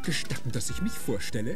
Gestatten, dass ich mich vorstelle?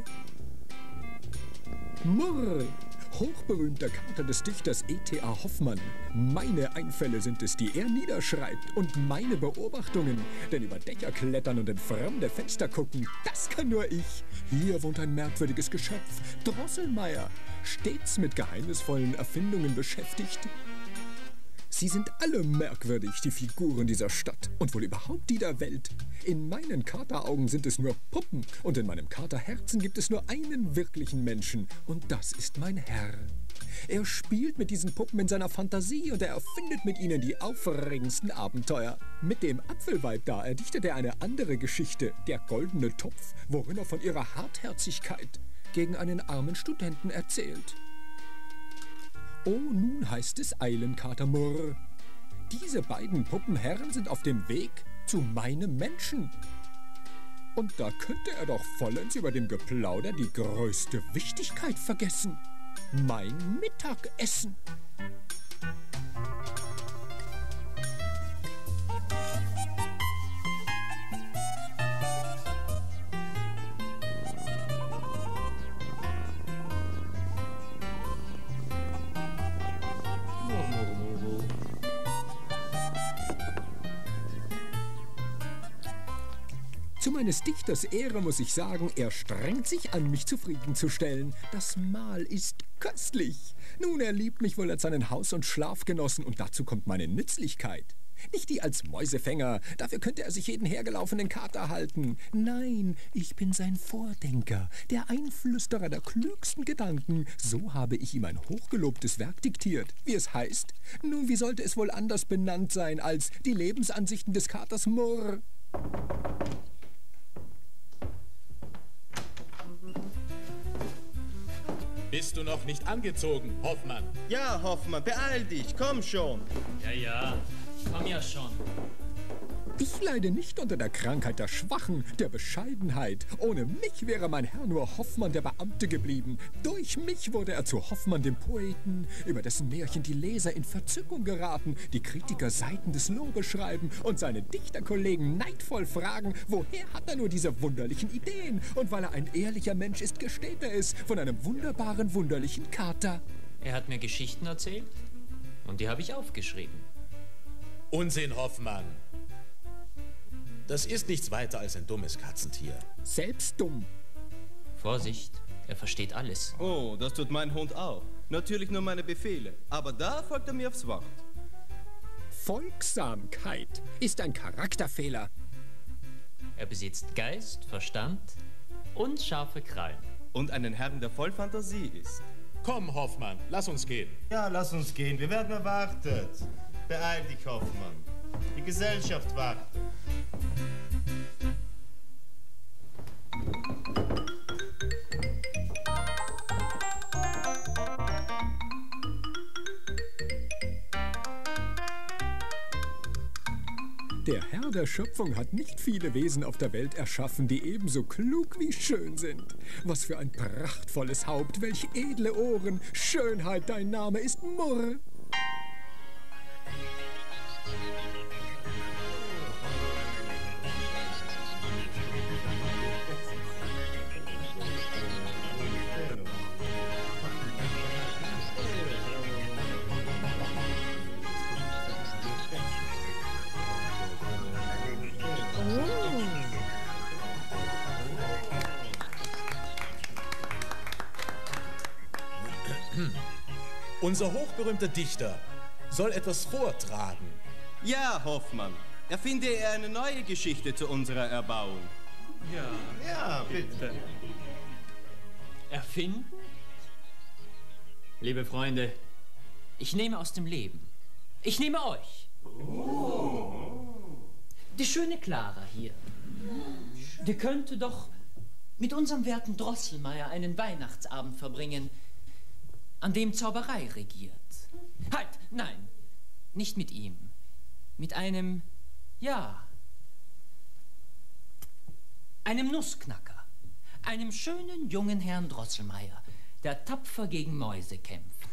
Murr, hochberühmter Kater des Dichters E.T.A. Hoffmann. Meine Einfälle sind es, die er niederschreibt, und meine Beobachtungen. Denn über Dächer klettern und in fremde Fenster gucken, das kann nur ich. Hier wohnt ein merkwürdiges Geschöpf, Drosselmeier, stets mit geheimnisvollen Erfindungen beschäftigt. Sie sind alle merkwürdig, die Figuren dieser Stadt und wohl überhaupt die der Welt. In meinen Kateraugen sind es nur Puppen und in meinem Katerherzen gibt es nur einen wirklichen Menschen und das ist mein Herr. Er spielt mit diesen Puppen in seiner Fantasie und er erfindet mit ihnen die aufregendsten Abenteuer. Mit dem Apfelweib da erdichtet er eine andere Geschichte, der goldene Topf, worin er von ihrer Hartherzigkeit gegen einen armen Studenten erzählt. Oh, nun heißt es eilen, Kater Murr. Diese beiden Puppenherren sind auf dem Weg zu meinem Menschen. Und da könnte er doch vollends über dem Geplauder die größte Wichtigkeit vergessen. Mein Mittagessen. Zu meines Dichters Ehre muss ich sagen, er strengt sich an, mich zufriedenzustellen. Das Mahl ist köstlich. Nun, er liebt mich wohl als seinen Haus- und Schlafgenossen und dazu kommt meine Nützlichkeit. Nicht die als Mäusefänger, dafür könnte er sich jeden hergelaufenen Kater halten. Nein, ich bin sein Vordenker, der Einflüsterer der klügsten Gedanken. So habe ich ihm ein hochgelobtes Werk diktiert. Wie es heißt? Nun, wie sollte es wohl anders benannt sein als die Lebensansichten des Katers Murr? Bist du noch nicht angezogen, Hoffmann? Ja, Hoffmann, beeil dich, komm schon. Ja, ich komm ja schon. Ich leide nicht unter der Krankheit der Schwachen, der Bescheidenheit. Ohne mich wäre mein Herr nur Hoffmann der Beamte geblieben. Durch mich wurde er zu Hoffmann dem Poeten, über dessen Märchen die Leser in Verzückung geraten, die Kritiker Seiten des Lobes schreiben und seine Dichterkollegen neidvoll fragen, woher hat er nur diese wunderlichen Ideen? Und weil er ein ehrlicher Mensch ist, gesteht er es von einem wunderbaren, wunderlichen Kater. Er hat mir Geschichten erzählt und die habe ich aufgeschrieben. Unsinn, Hoffmann. Das ist nichts weiter als ein dummes Katzentier. Selbst dumm. Vorsicht, er versteht alles. Oh, das tut mein Hund auch. Natürlich nur meine Befehle, aber da folgt er mir aufs Wort. Folgsamkeit ist ein Charakterfehler. Er besitzt Geist, Verstand und scharfe Krallen. Und einen Herrn, der voll Fantasie ist. Komm, Hoffmann, lass uns gehen. Ja, lass uns gehen, wir werden erwartet. Beeil dich, Hoffmann. Die Gesellschaft wartet. Der Herr der Schöpfung hat nicht viele Wesen auf der Welt erschaffen, die ebenso klug wie schön sind. Was für ein prachtvolles Haupt, welch edle Ohren. Schönheit, dein Name ist Murr. Unser hochberühmter Dichter soll etwas vortragen. Ja, Hoffmann, erfinde er eine neue Geschichte zu unserer Erbauung. Ja, bitte. Erfinden? Liebe Freunde, ich nehme aus dem Leben. Ich nehme euch. Die schöne Clara hier. Die könnte doch mit unserem werten Drosselmeier einen Weihnachtsabend verbringen, an dem Zauberei regiert. Halt, nein, nicht mit ihm. Mit einem, ja, einem Nussknacker. Einem schönen jungen Herrn Drosselmeier, der tapfer gegen Mäuse kämpft.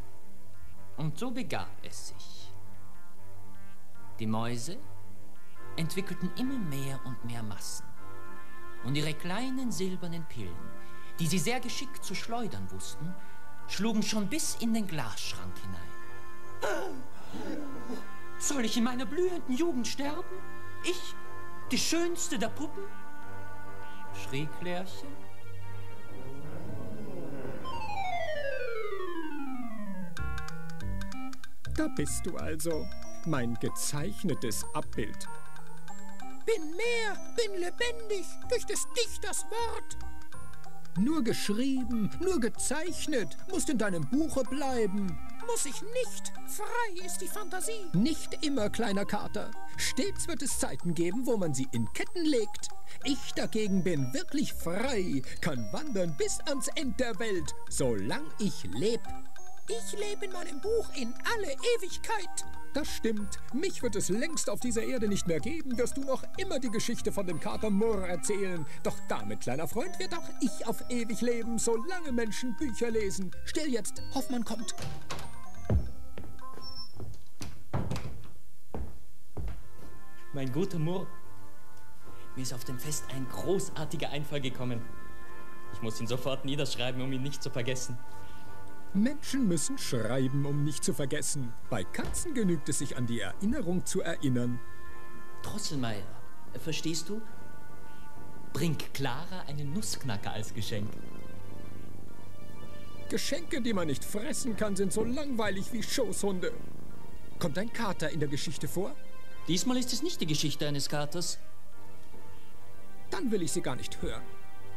Und so begab es sich. Die Mäuse entwickelten immer mehr und mehr Massen. Und ihre kleinen silbernen Pillen, die sie sehr geschickt zu schleudern wussten, schlugen schon bis in den Glasschrank hinein. Soll ich in meiner blühenden Jugend sterben? Ich, die schönste der Puppen? Schrie Klärchen. Da bist du also, mein gezeichnetes Abbild. Bin mehr, bin lebendig, durch des Dichters Wort. Nur geschrieben, nur gezeichnet, musst in deinem Buche bleiben. Muss ich nicht, frei ist die Fantasie. Nicht immer, kleiner Kater. Stets wird es Zeiten geben, wo man sie in Ketten legt. Ich dagegen bin wirklich frei, kann wandern bis ans End der Welt, solang ich leb. Ich lebe in meinem Buch in alle Ewigkeit. Das stimmt. Mich wird es längst auf dieser Erde nicht mehr geben, wirst du noch immer die Geschichte von dem Kater Murr erzählen. Doch damit, kleiner Freund, wird auch ich auf ewig leben, solange Menschen Bücher lesen. Still jetzt, Hoffmann kommt. Mein guter Murr, mir ist auf dem Fest ein großartiger Einfall gekommen. Ich muss ihn sofort niederschreiben, um ihn nicht zu vergessen. Menschen müssen schreiben, um nicht zu vergessen. Bei Katzen genügt es sich, an die Erinnerung zu erinnern. Drosselmeier, verstehst du? Bring Clara einen Nussknacker als Geschenk. Geschenke, die man nicht fressen kann, sind so langweilig wie Schoßhunde. Kommt ein Kater in der Geschichte vor? Diesmal ist es nicht die Geschichte eines Katers. Dann will ich sie gar nicht hören.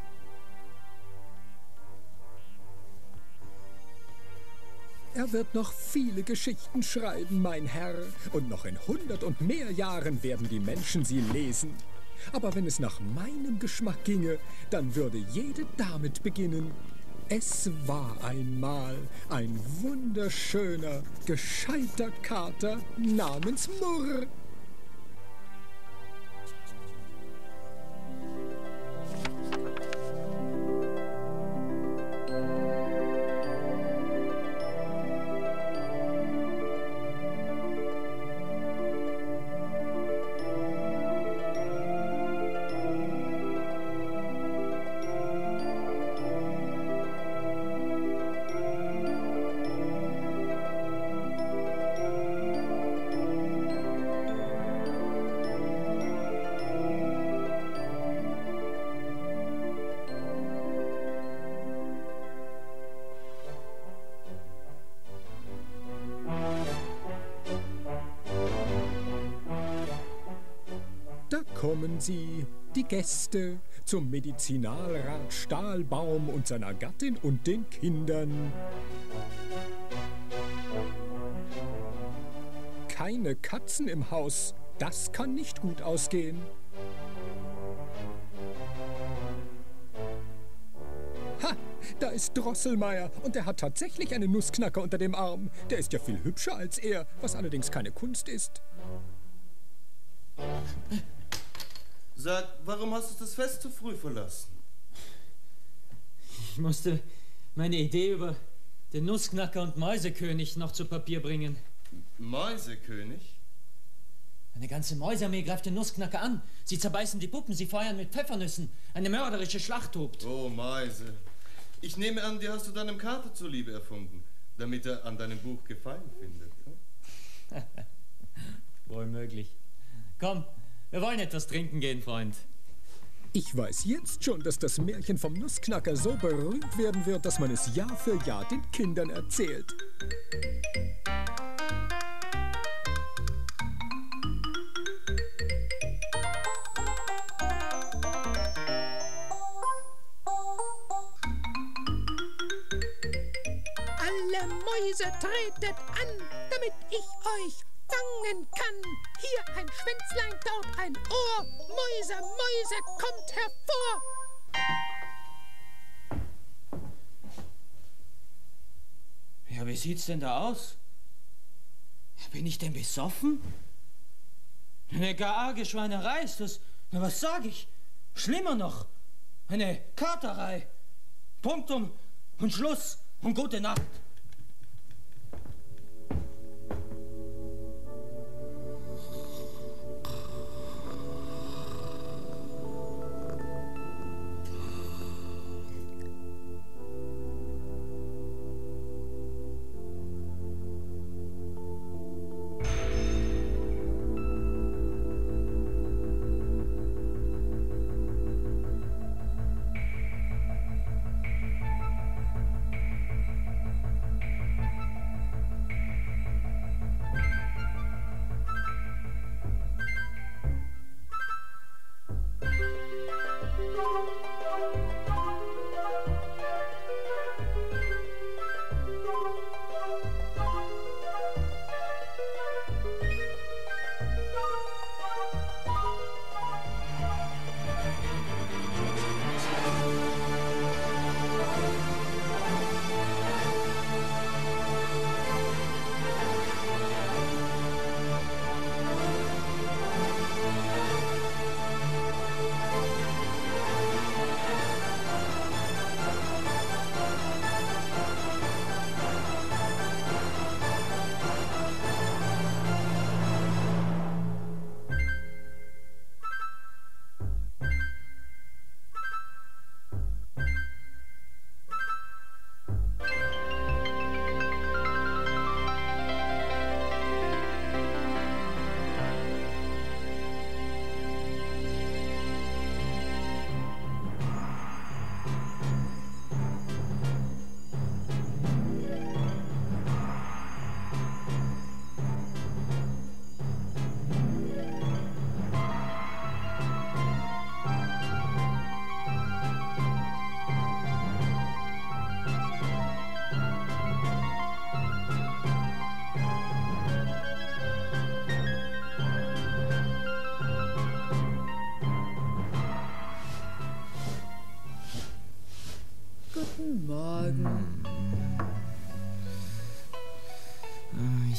Er wird noch viele Geschichten schreiben, mein Herr. Und noch in 100 und mehr Jahren werden die Menschen sie lesen. Aber wenn es nach meinem Geschmack ginge, dann würde jede damit beginnen. Es war einmal ein wunderschöner, gescheiter Kater namens Murr. Da kommen sie, die Gäste, zum Medizinalrat Stahlbaum und seiner Gattin und den Kindern. Keine Katzen im Haus, das kann nicht gut ausgehen. Ha, da ist Drosselmeier und er hat tatsächlich einen Nussknacker unter dem Arm. Der ist ja viel hübscher als er, was allerdings keine Kunst ist. Sag, warum hast du das Fest zu früh verlassen? Ich musste meine Idee über den Nussknacker und Mäusekönig noch zu Papier bringen. Mäusekönig? Eine ganze Mäusearmee greift den Nussknacker an. Sie zerbeißen die Puppen, sie feuern mit Pfeffernüssen. Eine mörderische Schlacht tobt. Oh, Mäuse. Ich nehme an, die hast du deinem Kater zuliebe erfunden, damit er an deinem Buch Gefallen findet. Hm? Wohl möglich. Komm, wir wollen etwas trinken gehen, Freund. Ich weiß jetzt schon, dass das Märchen vom Nussknacker so berühmt werden wird, dass man es Jahr für Jahr den Kindern erzählt. Alle Mäuse tretet an, damit ich euch fangen kann. Hier ein Schwänzlein, dort ein Ohr. Mäuse, Mäuse, kommt hervor. Ja, wie sieht's denn da aus? Bin ich denn besoffen? Eine gar arge Schweinerei ist das. Na, was sag ich? Schlimmer noch. Eine Katerei. Punktum und Schluss und gute Nacht.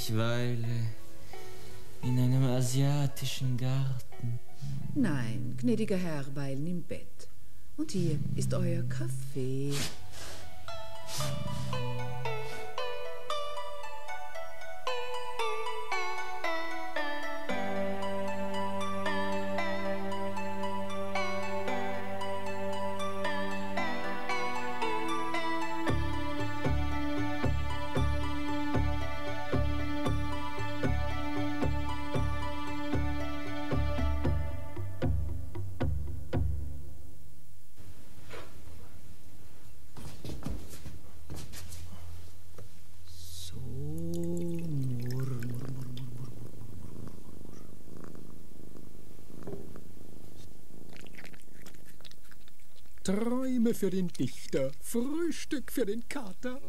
Ich weile in einem asiatischen Garten. Nein, gnädiger Herr, weilen im Bett. Und hier ist euer Kaffee. Träume für den Dichter, Frühstück für den Kater.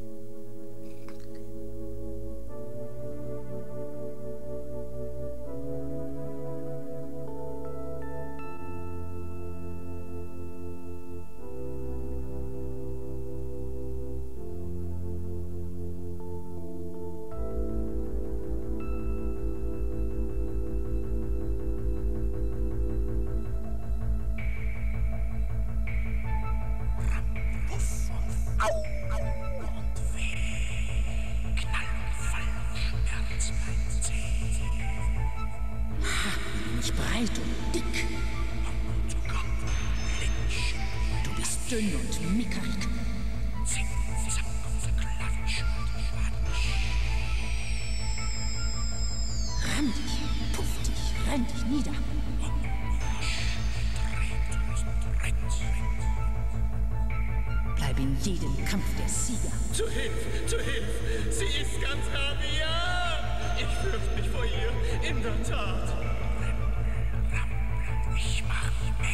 Breit und dick. Du bist dünn und mickerig. Ramm dich, puff dich, renn dich nieder. Bleib in jedem Kampf der Sieger. Zu Hilfe, zu Hilfe! Sie ist ganz nah, ja! Ich fürchte mich vor ihr, in der Tat. Ich mach mit.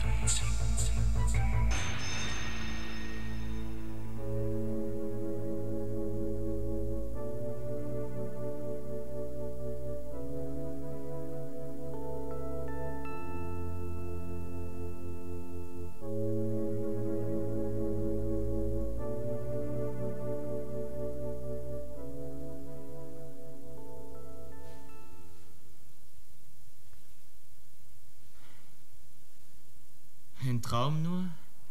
Ein Traum nur?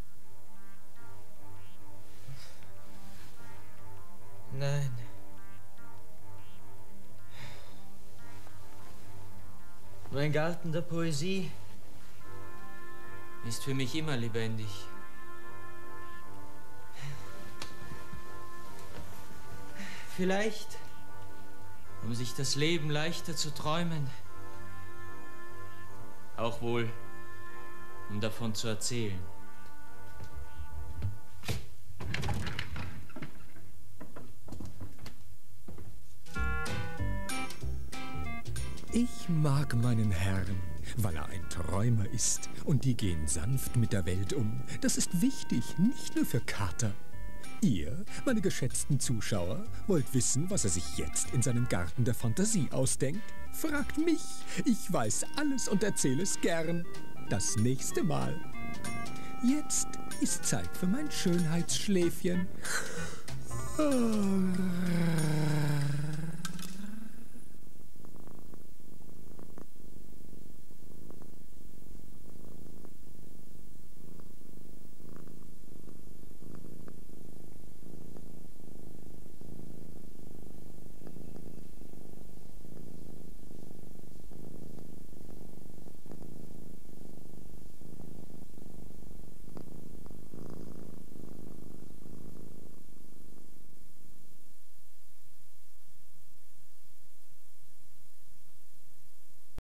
Nein. Mein Garten der Poesie ist für mich immer lebendig. Vielleicht, um sich das Leben leichter zu träumen. Auch wohl, um davon zu erzählen. Ich mag meinen Herrn, weil er ein Träumer ist und die gehen sanft mit der Welt um. Das ist wichtig, nicht nur für Kater. Ihr, meine geschätzten Zuschauer, wollt wissen, was er sich jetzt in seinem Garten der Fantasie ausdenkt? Fragt mich, ich weiß alles und erzähle es gern. Das nächste Mal. Jetzt ist Zeit für mein Schönheitsschläfchen.